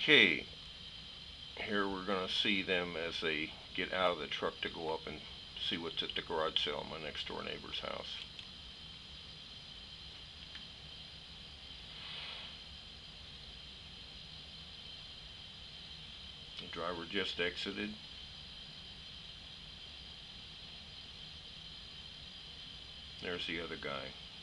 Okay, here we're going to see them as they get out of the truck to go up and see what's at the garage sale at my next door neighbor's house. The driver just exited. There's the other guy.